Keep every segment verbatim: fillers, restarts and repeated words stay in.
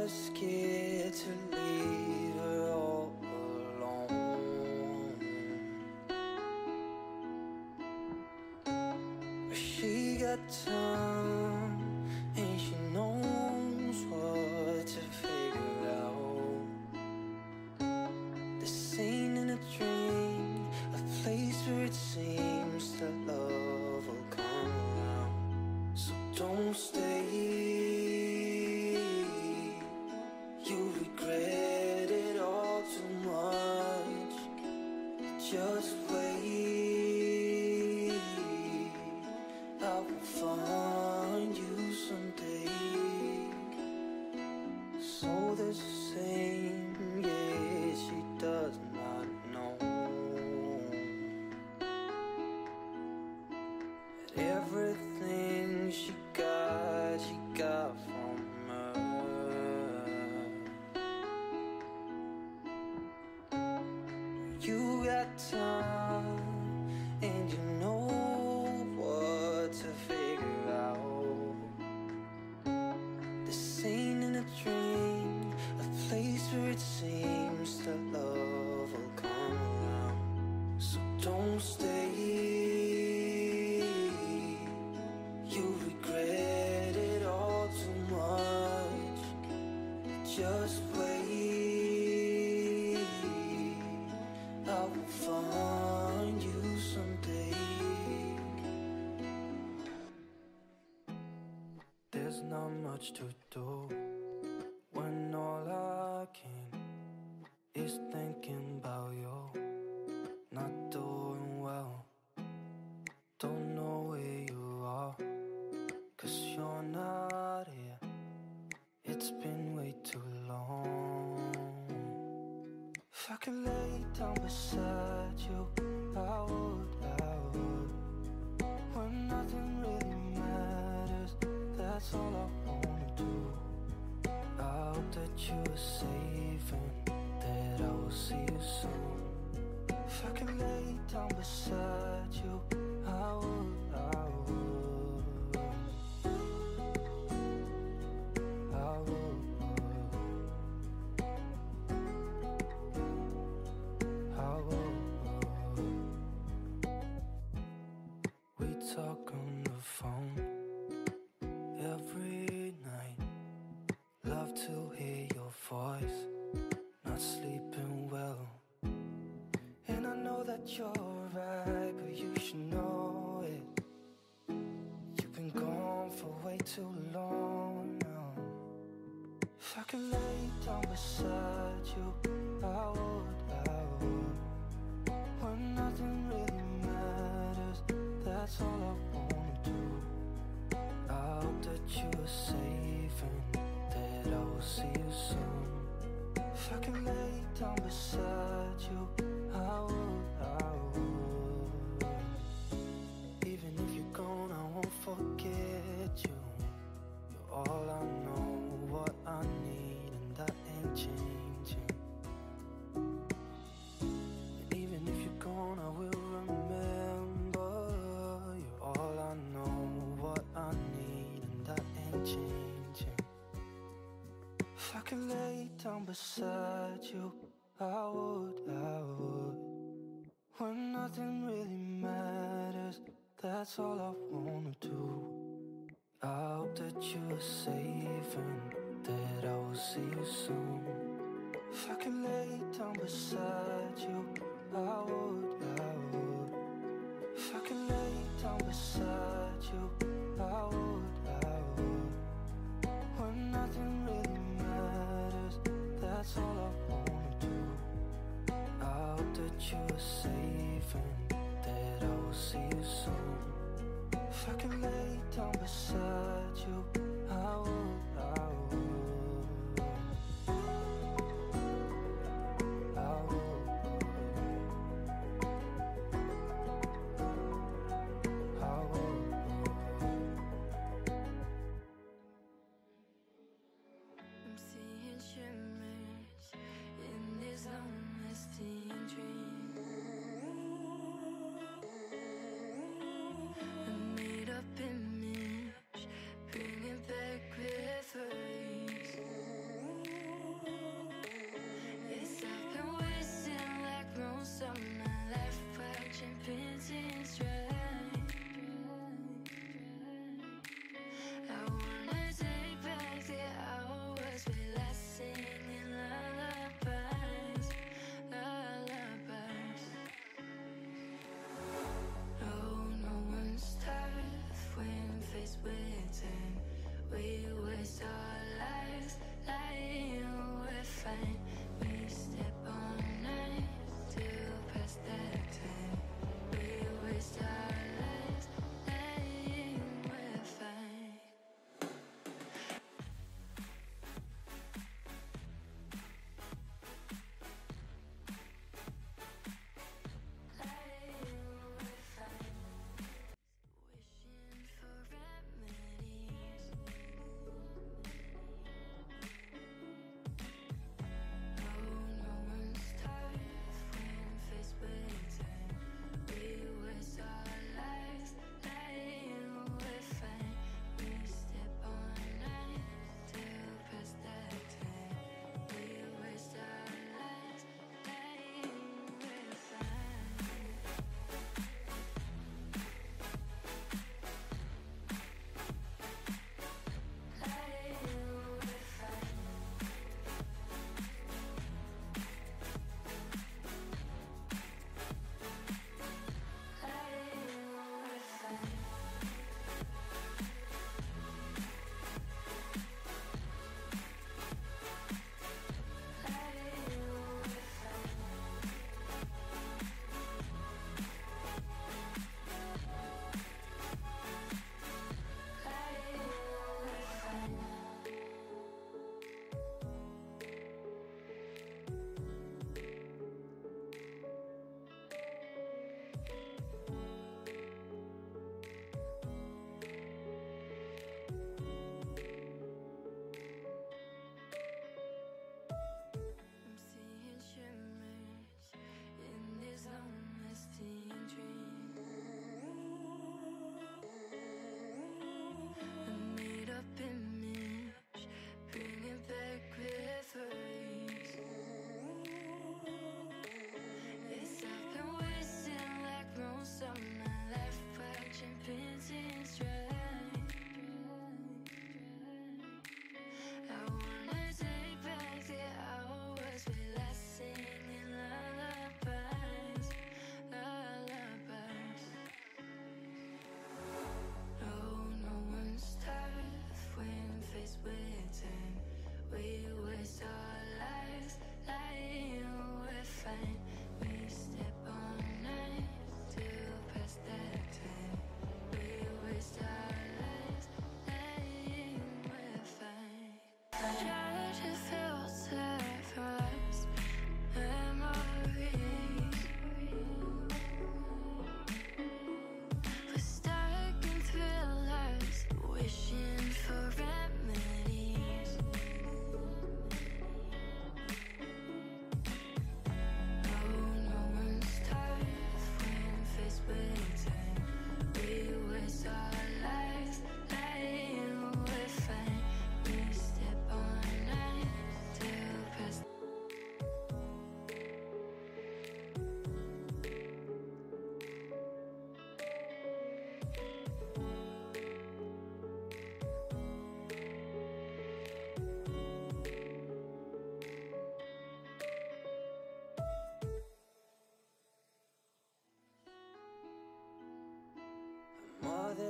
scared to leave her all alone. But she got time, and she knows what to figure out. This ain't in a dream, a place where it seems that love will come around. So don't stay, you regret it all too much. Just wait, I will find you someday. So the same, yeah, she does not know that everything she got, she got from her. You got time, and you know what to figure out. This ain't in a dream, a place where it seems that love will come around. So don't stay, you regret it all too much. Just wait, I will find you someday. There's not much to do when all I can is thinking about you. Not doing well, don't know where you are, 'cause you're not here. It's been way too long. If I could lay down beside you, I would, I would. When nothing really matters, that's all I wanna do. I hope that you are safe and that I will see you soon. If I could lay down beside you, I would, I would. I would, I would. We talk on the phone every night. Love to hear your voice, not sleeping well. And I know that you're right, but you should know it. You've been gone for way too long now. If I could lay down beside you, I would, I would. When nothing really matters, that's all I wanna do. I hope that you are safe and that I will see you soon. If I could lay down beside you, I would, I would. Even if you're gone, I won't forget you. You're all I know, what I need, and that ain't changing. And even if you're gone, I will remember. You're all I know, what I need, and that ain't changing. If I could lay down beside you, I would, I would. When nothing really matters, that's all I wanna do. I hope that you are safe and that I will see you soon. If I could lay down beside you, I would, I would. If I could lay down beside you, I would, I would. When nothing really matters, that's all I wanna do. I hope that you are safe and that I will see you soon. If I could lay down beside you, I would, I would. I would. I would. I'm seeing shimmers in this long-lasting dream. A made-up image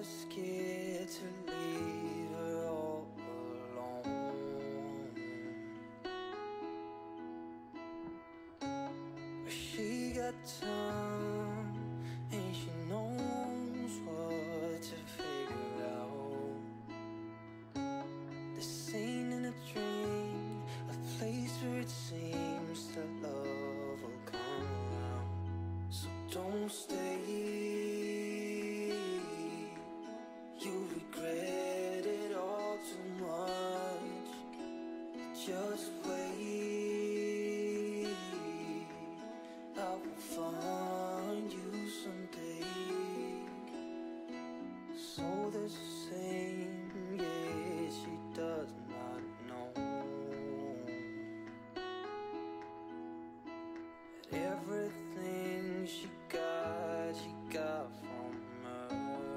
scared to leave her all alone. But she got time and she knows what to figure out. This ain't in a dream, a place where it seems that love will come around. So don't stay, you regret it all too much. Just wait, I will find you someday. So the same, yeah, she does not know that everything she got, she got from her.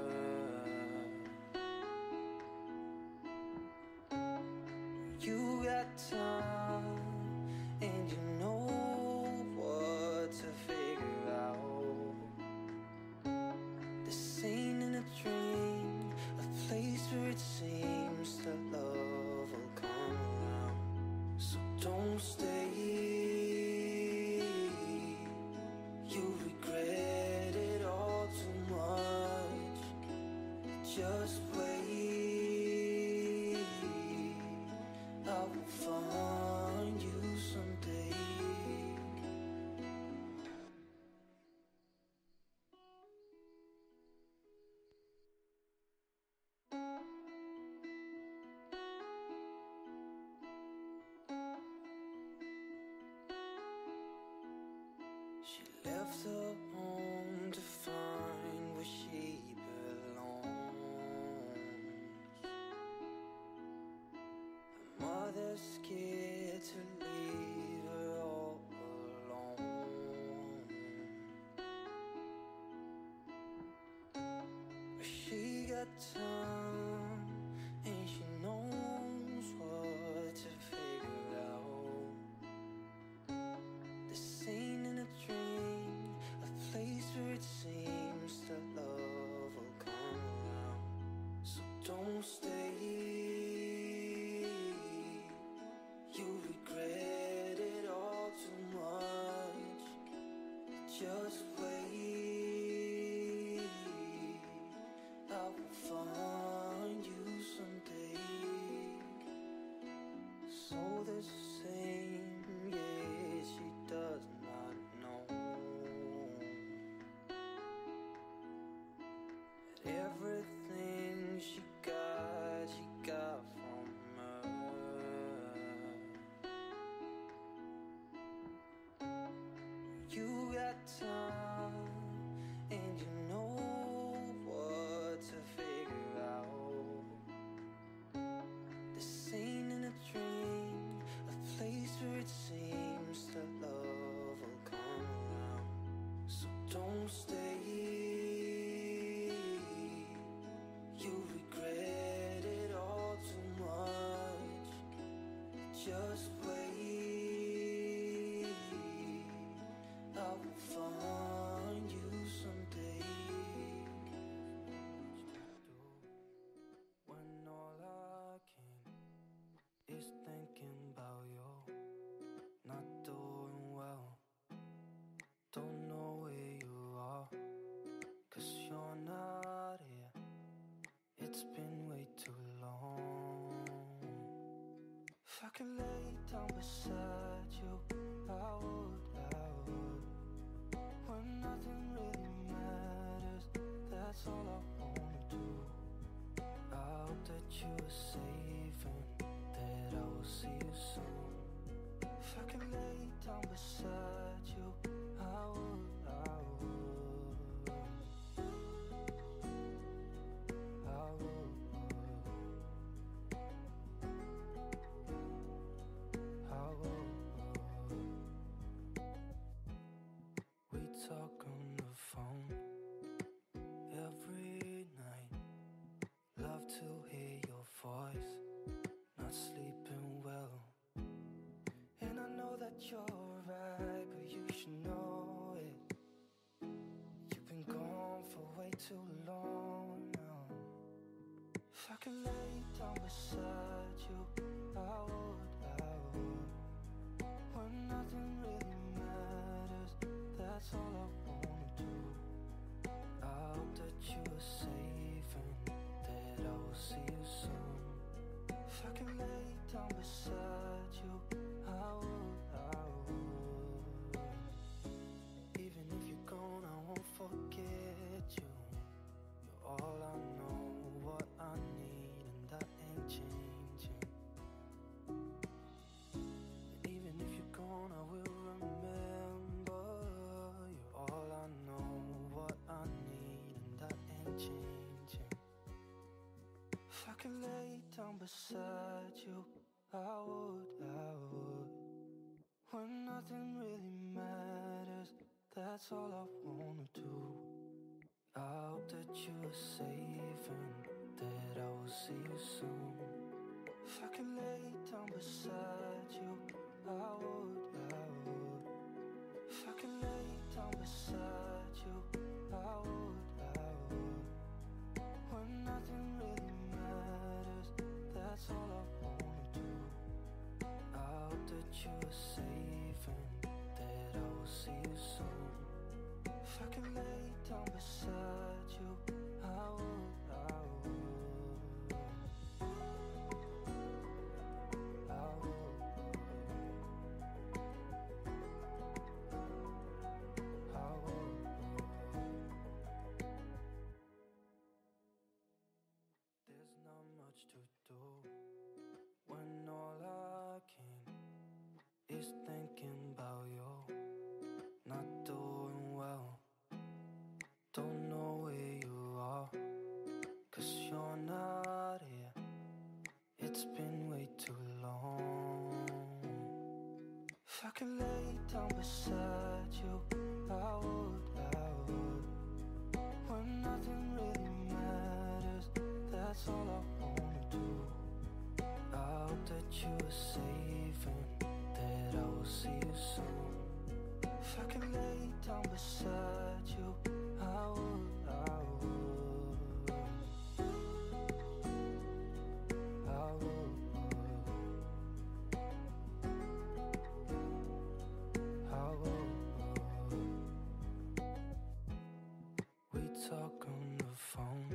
You got time and you know what to figure out. This ain't in a dream, a place where it seems that love will come around. So don't stay, you regret it all too much. Just wait, I will find you someday. She left her home to find where she belongs. Her mother's scared to leave her all alone. But she got time and she knows what to figure out. This ain't in a dream, a place where it seems that love will come around. So don't stay, you regret it all too much. Just wait, I will find you someday. So the same, yeah, she does not know that everything she got, she got from her. You got time and you know what to figure out. This ain't in a dream, a place where it seems that love will come around. So don't stay, you regret it all too much. Just wait, I will find you someday. When all I can is thinking about you, not doing well. Don't know where you are, 'cause you're not here. It's been way too long. If I could lay down beside you, I would, I would. When nothing really matters, that's all I wanna do. I hope that you are safe and that I will see you soon. If I could lay down beside you, I would, I would. I would. I would. We talk on the phone every night. Love to hear your voice, not sleeping well. And I know that you're right, but you should know it. You've been gone for way too long now. If I could lay down beside you, I would, I would. When nothing really matters, that's all I wanna do. I hope that you are safe and that I will see you soon. If I could lay down beside you, I would, I would. Even if you're gone, I won't forget you. You're all I know, what I need, and that ain't changing. And even if you're gone, I will remember. You're all I know, what I need, and that ain't changing. If I could lay down beside you, I would, I would. When nothing really matters, that's all I wanna do. I hope that you are safe and that I will see you soon. If I could lay down beside you, I would, I would. If I could lay down beside you, I would, I would. When nothing really matters, that's all I wanna do. I hope that you are safe and that I will see you soon. If I could lay down beside you, I would, I would. I would. I would. There's not much to do when all I can is thinking about you. Not doing well, don't know where you are, 'cause you're not here. It's been way too long. If I could lay down beside you, I would, I would. When nothing really matters, that's all I wanna do. I hope that you are safe and that I will see you soon. If I could lay down beside you, I would, I would. I would. I would. We talk on the phone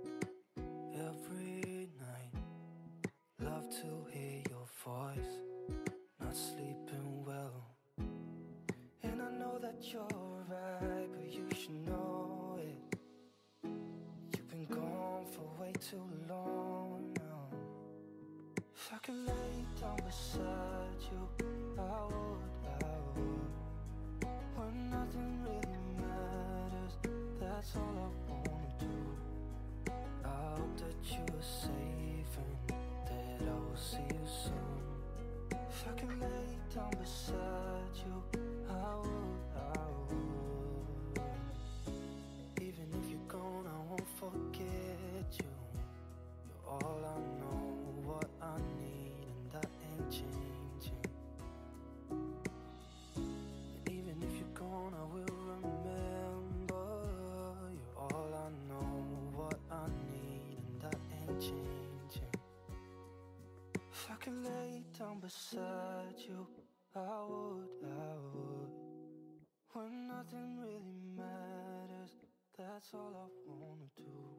every night. Love to hear your voice. Not sleeping well. And I know that you're right, but you should know it. You've been gone for way too long now. If I could lay down beside you, I would, I would. When nothing really matters, that's all I wanna do. I hope that you are safe and that I will see you soon. If I could lay down beside you, I would, I would. Even if you're gone, I won't forget you. You're all I know, what I need, and that ain't changing. And even if you're gone, I will remember. You're all I know, what I need, and that ain't changing. If I could lay down beside you, I would, I would. When nothing really matters, that's all I wanna do.